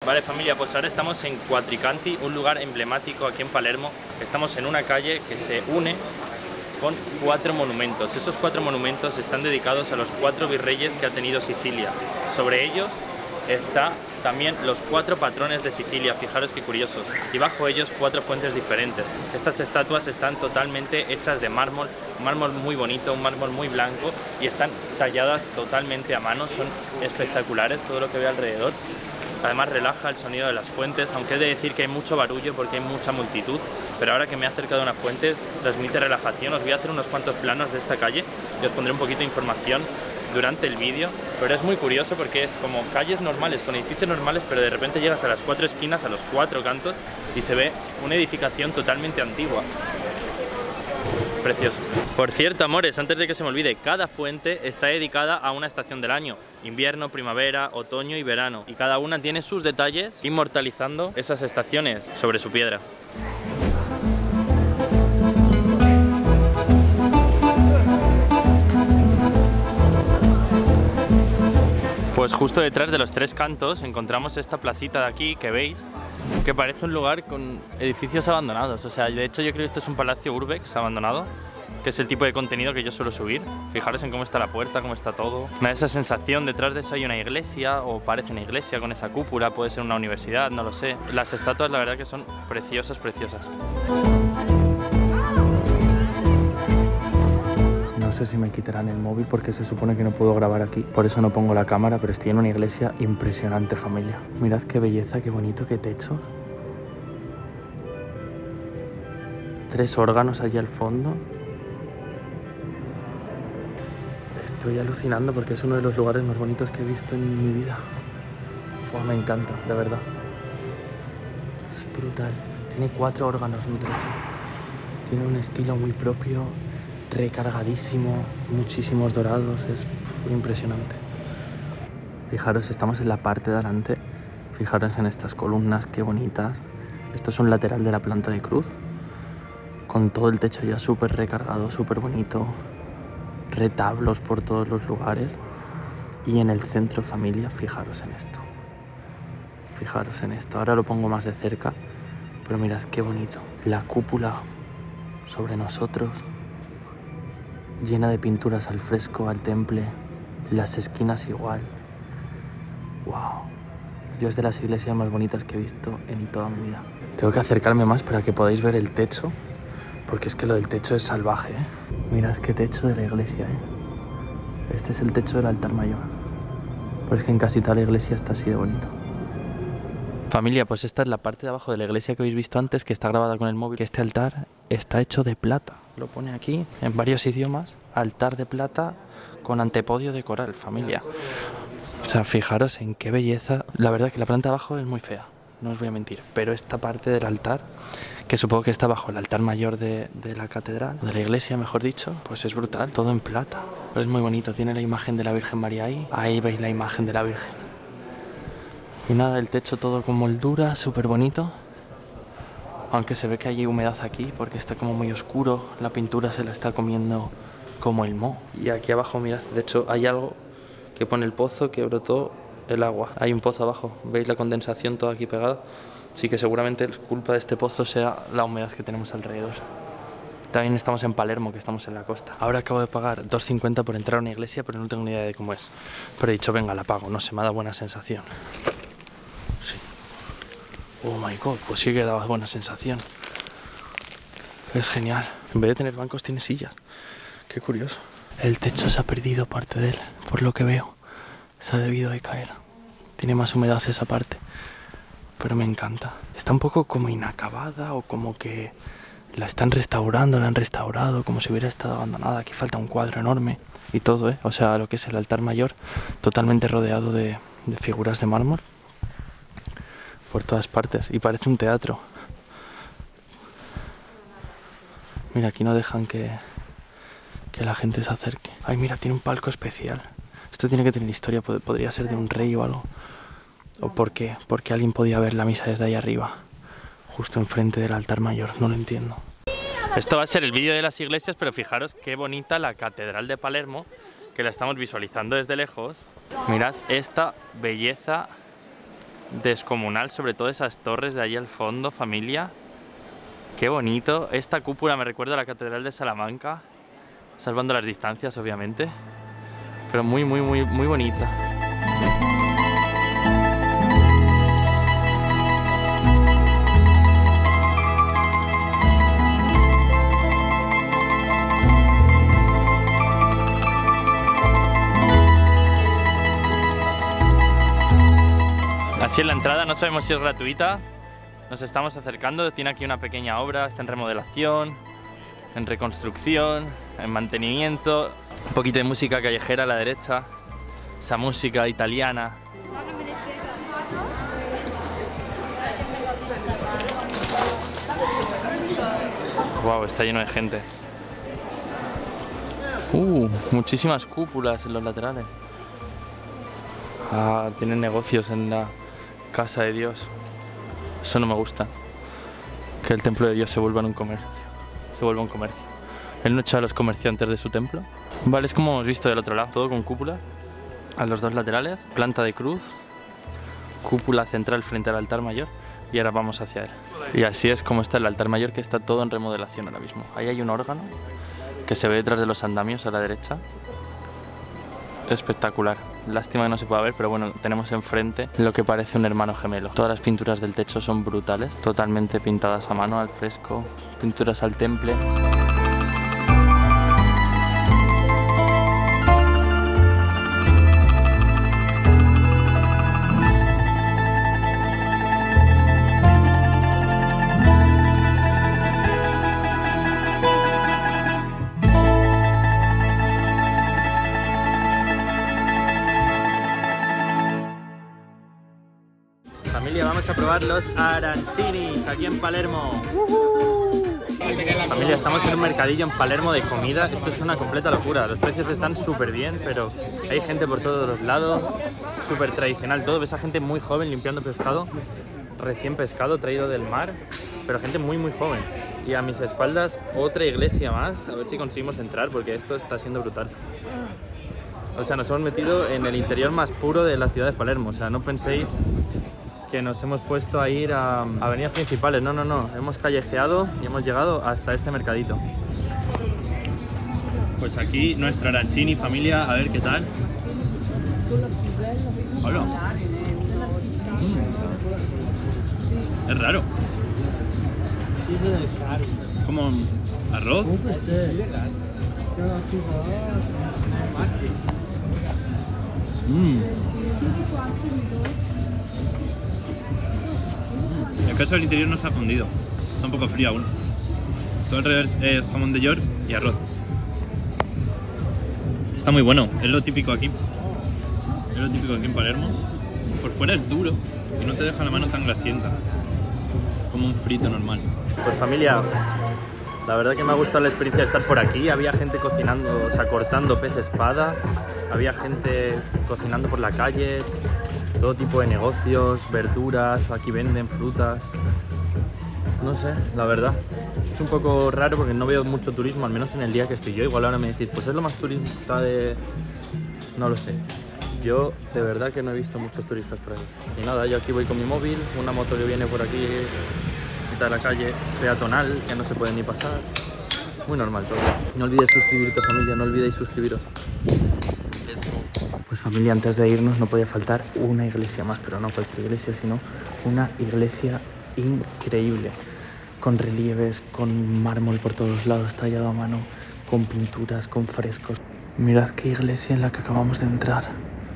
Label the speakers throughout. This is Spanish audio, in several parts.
Speaker 1: Vale familia, pues ahora estamos en Quattricanti, un lugar emblemático aquí en Palermo. Estamos en una calle que se une con 4 monumentos. Esos 4 monumentos están dedicados a los 4 virreyes que ha tenido Sicilia. Sobre ellos está también los 4 patrones de Sicilia, fijaros qué curioso, y bajo ellos 4 fuentes diferentes. Estas estatuas están totalmente hechas de mármol, un mármol muy bonito, un mármol muy blanco, y están talladas totalmente a mano, son espectaculares todo lo que veo alrededor. Además relaja el sonido de las fuentes, aunque he de decir que hay mucho barullo porque hay mucha multitud, pero ahora que me he acercado a una fuente transmite relajación. Os voy a hacer unos cuantos planos de esta calle y os pondré un poquito de información durante el vídeo, pero es muy curioso porque es como calles normales, con edificios normales, pero de repente llegas a las 4 esquinas, a los 4 cantos y se ve una edificación totalmente antigua. Precioso. Por cierto, amores, antes de que se me olvide, cada fuente está dedicada a una estación del año: invierno, primavera, otoño y verano, y cada una tiene sus detalles inmortalizando esas estaciones sobre su piedra. Pues justo detrás de los 3 cantos encontramos esta placita de aquí que veis, que parece un lugar con edificios abandonados. O sea, de hecho yo creo que esto es un palacio urbex abandonado, que es el tipo de contenido que yo suelo subir. Fijaros en cómo está la puerta, cómo está todo. Me da esa sensación, detrás de eso hay una iglesia, o parece una iglesia con esa cúpula, puede ser una universidad, no lo sé. Las estatuas la verdad que son preciosas, preciosas.
Speaker 2: No sé si me quitarán el móvil porque se supone que no puedo grabar aquí, por eso no pongo la cámara, pero estoy en una iglesia impresionante, familia. Mirad qué belleza, qué bonito, qué techo. 3 órganos allí al fondo. Estoy alucinando porque es uno de los lugares más bonitos que he visto en mi vida. Fua, me encanta, de verdad. Es brutal. Tiene 4 órganos, no 3. Tiene un estilo muy propio, recargadísimo, muchísimos dorados, es impresionante. Fijaros, estamos en la parte de adelante, fijaros en estas columnas, qué bonitas. Esto es un lateral de la planta de cruz, con todo el techo ya súper recargado, súper bonito, retablos por todos los lugares. Y en el centro, familia, fijaros en esto. Fijaros en esto, ahora lo pongo más de cerca, pero mirad qué bonito. La cúpula sobre nosotros, llena de pinturas al fresco, al temple, las esquinas igual. ¡Wow! Yo es de las iglesias más bonitas que he visto en toda mi vida. Tengo que acercarme más para que podáis ver el techo, porque es que lo del techo es salvaje, ¿eh? Mirad qué techo de la iglesia, ¿eh? Este es el techo del altar mayor. Pero es que en casi toda la iglesia está así de bonito. Familia, pues esta es la parte de abajo de la iglesia que habéis visto antes, que está grabada con el móvil. Este altar está hecho de plata. Lo pone aquí en varios idiomas. Altar de plata con antepodio de coral, familia. O sea, fijaros en qué belleza. La verdad que la planta de abajo es muy fea, no os voy a mentir. Pero esta parte del altar, que supongo que está bajo el altar mayor de la catedral, de la iglesia, mejor dicho, pues es brutal. Todo en plata. Pero es muy bonito. Tiene la imagen de la Virgen María ahí. Ahí veis la imagen de la Virgen. Y nada, el techo todo con moldura, súper bonito. Aunque se ve que hay humedad aquí porque está como muy oscuro. La pintura se la está comiendo como el moho. Y aquí abajo, mirad, de hecho hay algo que pone el pozo que brotó el agua. Hay un pozo abajo, veis la condensación toda aquí pegada. Así que seguramente la culpa de este pozo sea la humedad que tenemos alrededor. También estamos en Palermo, que estamos en la costa. Ahora acabo de pagar 2,50 por entrar a una iglesia, pero no tengo ni idea de cómo es. Pero he dicho, venga, la pago, no sé, me ha dado buena sensación. Oh my god, pues sí que daba buena sensación. Es genial. En vez de tener bancos tiene sillas. Qué curioso. El techo se ha perdido parte de él, por lo que veo. Se ha debido de caer. Tiene más humedad esa parte. Pero me encanta. Está un poco como inacabada o como que la están restaurando, la han restaurado, como si hubiera estado abandonada. Aquí falta un cuadro enorme y todo, ¿eh? O sea, lo que es el altar mayor, totalmente rodeado de figuras de mármol por todas partes, y parece un teatro. Mira, aquí no dejan que la gente se acerque. Ay, mira, tiene un palco especial. Esto tiene que tener historia, podría ser de un rey o algo. ¿O por qué? Porque alguien podía ver la misa desde ahí arriba, justo enfrente del altar mayor, no lo entiendo.
Speaker 1: Esto va a ser el vídeo de las iglesias, pero fijaros qué bonita la catedral de Palermo, que la estamos visualizando desde lejos. Mirad esta belleza descomunal, sobre todo esas torres de ahí al fondo, familia. Qué bonito. Esta cúpula me recuerda a la Catedral de Salamanca, salvando las distancias, obviamente, pero muy bonita. Así es la entrada, no sabemos si es gratuita. Nos estamos acercando, tiene aquí una pequeña obra, está en remodelación, en reconstrucción, en mantenimiento. Un poquito de música callejera a la derecha, esa música italiana. Wow, está lleno de gente. Muchísimas cúpulas en los laterales. Ah, tienen negocios en la casa de Dios. Eso no me gusta. Que el templo de Dios se vuelva un comercio. Él no echa a los comerciantes de su templo. Vale, es como hemos visto del otro lado. Todo con cúpula a los dos laterales. Planta de cruz. Cúpula central frente al altar mayor. Y ahora vamos hacia él. Y así es como está el altar mayor, que está todo en remodelación ahora mismo. Ahí hay un órgano que se ve detrás de los andamios a la derecha. Espectacular. Lástima que no se pueda ver, pero bueno, tenemos enfrente lo que parece un hermano gemelo. Todas las pinturas del techo son brutales, totalmente pintadas a mano, al fresco, pinturas al temple. Familia, vamos a probar los arancinis aquí en Palermo. Familia, estamos en un mercadillo en Palermo de comida. Esto es una completa locura. Los precios están súper bien, pero hay gente por todos los lados. Súper tradicional todo. Ves a gente muy joven limpiando pescado, recién pescado, traído del mar, pero gente muy joven. Y a mis espaldas otra iglesia más. A ver si conseguimos entrar, porque esto está siendo brutal. O sea, nos hemos metido en el interior más puro de la ciudad de Palermo. O sea, no penséis que nos hemos puesto a ir a avenidas principales. No. Hemos callejeado y hemos llegado hasta este mercadito. Pues aquí nuestro arancini, familia, a ver qué tal. Hola. Es raro. Como arroz. El queso del interior no se ha fundido, está un poco frío aún. Todo alrededor es jamón de york y arroz. Está muy bueno, es lo típico aquí. Es lo típico aquí en Palermo. Por fuera es duro y no te deja la mano tan grasienta, como un frito normal. Pues familia, la verdad que me ha gustado la experiencia de estar por aquí. Había gente cocinando, o sea, cortando pez espada. Había gente cocinando por la calle. Todo tipo de negocios, verduras, aquí venden frutas. No sé, la verdad. Es un poco raro porque no veo mucho turismo, al menos en el día que estoy yo. Igual ahora me decís, pues es lo más turista de... No lo sé. Yo de verdad que no he visto muchos turistas por aquí. Y nada, yo aquí voy con mi móvil, una moto que viene por aquí, mitad de la calle, peatonal, que no se puede ni pasar. Muy normal todo. No olvidéis suscribirte, familia, no olvidéis suscribiros. Pues familia, antes de irnos no podía faltar una iglesia más, pero no cualquier iglesia, sino una iglesia increíble, con relieves, con mármol por todos lados, tallado a mano, con pinturas, con frescos. Mirad qué iglesia en la que acabamos de entrar.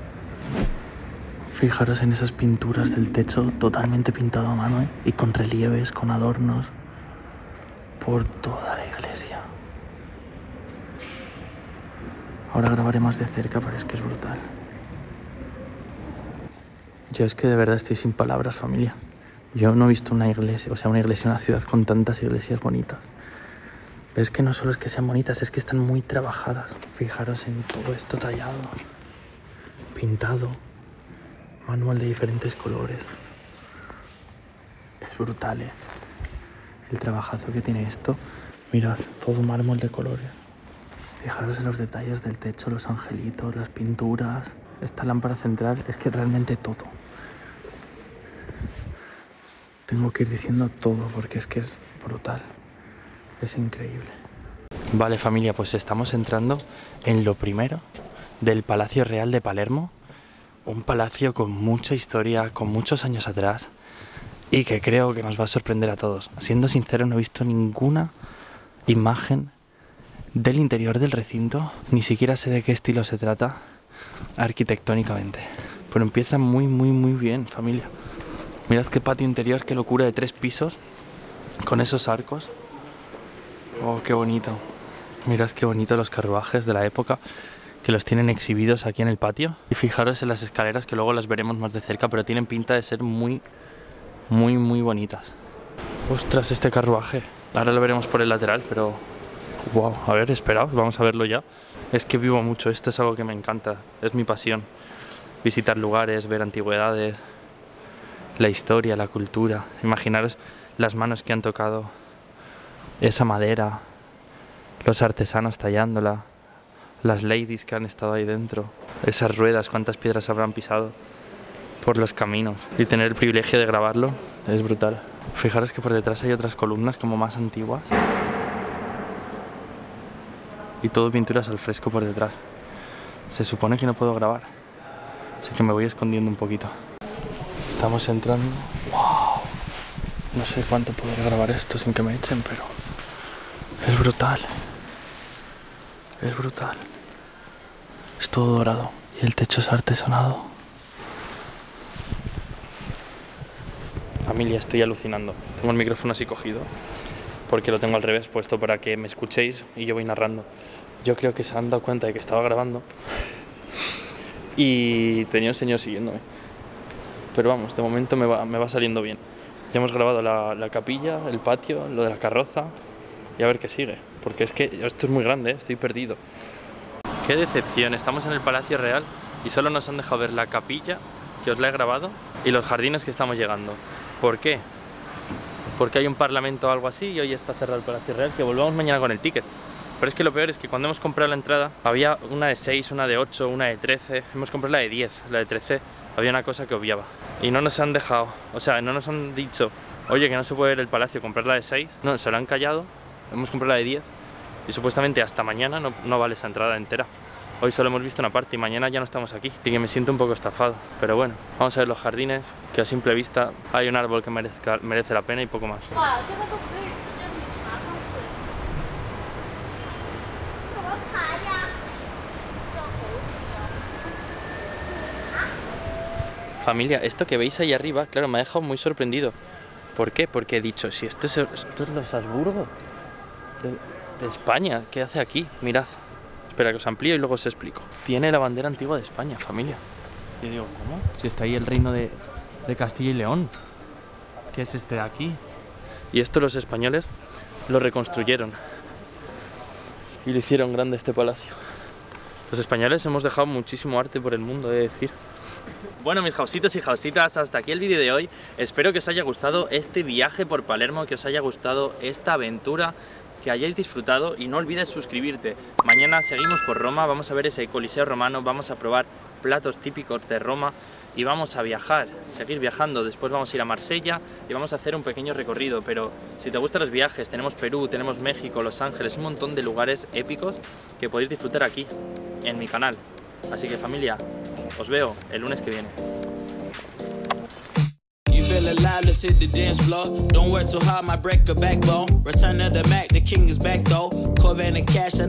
Speaker 1: Fijaros en esas pinturas del techo, totalmente pintado a mano, y con relieves, con adornos, por toda la iglesia. Ahora grabaré más de cerca, pero es que es brutal. Yo es que de verdad estoy sin palabras, familia. Yo no he visto una iglesia, o sea, una iglesia en una ciudad con tantas iglesias bonitas. Pero es que no solo es que sean bonitas, es que están muy trabajadas. Fijaros en todo esto tallado, pintado, manual de diferentes colores. Es brutal, el trabajazo que tiene esto. Mirad, todo mármol de colores. Fijaros en los detalles del techo, los angelitos, las pinturas, esta lámpara central, es que realmente todo.
Speaker 2: tengo que ir diciendo todo porque es que es brutal. Es increíble. Vale, familia, pues estamos entrando en lo primero del Palacio Real de Palermo. Un palacio con mucha historia, con muchos años atrás y que creo que nos va a sorprender a todos. Siendo sincero, no he visto ninguna imagen del interior del recinto, ni siquiera sé de qué estilo se trata arquitectónicamente. Pero empieza muy bien, familia. Mirad qué patio interior, qué locura, de 3 pisos, con esos arcos. Oh, qué bonito. Mirad qué bonito los carruajes de la época, que los tienen exhibidos aquí en el patio. Y fijaros en las escaleras, que luego las veremos más de cerca, pero tienen pinta de ser muy bonitas. Ostras, este carruaje. Ahora lo veremos por el lateral, pero... wow, a ver, esperaos, vamos a verlo ya. Es que vivo mucho, esto es algo que me encanta, es mi pasión. Visitar lugares, ver antigüedades, la historia, la cultura. Imaginaros las manos que han tocado esa madera, los artesanos tallándola, las ladies que han estado ahí dentro, esas ruedas, cuántas piedras habrán pisado por los caminos. Y tener el privilegio de grabarlo es brutal. Fijaros que por detrás hay otras columnas como más antiguas. Y todo pinturas al fresco por detrás. Se supone que no puedo grabar, así que me voy escondiendo un poquito. Estamos entrando. ¡Wow! No sé cuánto podré grabar esto sin que me echen, pero es brutal. Es brutal. Es todo dorado y el techo es artesonado. Familia, estoy alucinando. Tengo el micrófono así cogido porque lo tengo al revés puesto para que me escuchéis y yo voy narrando. Yo creo que se han dado cuenta de que estaba grabando y tenía un señor siguiéndome. Pero vamos, de momento me va saliendo bien. Ya hemos grabado la capilla, el patio, lo de la carroza y a ver qué sigue. Porque es que esto es muy grande, estoy perdido. Qué decepción, estamos en el Palacio Real y solo nos han dejado ver la capilla, que os la he grabado, y los jardines que estamos llegando. ¿Por qué? Porque hay un parlamento o algo así y hoy está cerrado el Palacio Real, que volvamos mañana con el ticket. Pero es que lo peor es que cuando hemos comprado la entrada había una de 6, una de 8, una de 13, hemos comprado la de 10, la de 13 había una cosa que obviaba. Y no nos han dejado, o sea, no nos han dicho, oye, que no se puede ver el palacio, comprar la de 6, no, se lo han callado, hemos comprado la de 10 y supuestamente hasta mañana no vale esa entrada entera. Hoy solo hemos visto una parte y mañana ya no estamos aquí, así que me siento un poco estafado. Pero bueno, vamos a ver los jardines, que a simple vista hay un árbol que merece la pena y poco más. Familia, esto que veis ahí arriba, claro, me ha dejado muy sorprendido. ¿Por qué? Porque he dicho, si esto es los Habsburgo de España, ¿qué hace aquí? Mirad. Espera que os amplío y luego os explico. Tiene la bandera antigua de España, familia. Y digo, ¿cómo? Si está ahí el reino de Castilla y León. ¿Qué es este de aquí? Y esto los españoles lo reconstruyeron. Y le hicieron grande este palacio. Los españoles hemos dejado muchísimo arte por el mundo, he de decir. Bueno, mis jausitos y jausitas, hasta aquí el vídeo de hoy. Espero que os haya gustado este viaje por Palermo, que os haya gustado esta aventura, que hayáis disfrutado y no olvides suscribirte. Mañana seguimos por Roma, vamos a ver ese Coliseo romano, vamos a probar platos típicos de Roma y vamos a viajar, seguir viajando. Después vamos a ir a Marsella y vamos a hacer un pequeño recorrido. Pero si te gustan los viajes, tenemos Perú, tenemos México, Los Ángeles, un montón de lugares épicos que podéis disfrutar aquí, en mi canal. Así que familia, os veo el lunes que viene.
Speaker 3: Feel alive, let's hit the dance floor. Don't work too hard, might break a backbone. Return of the Mac, the king is back though. Corvette and cash.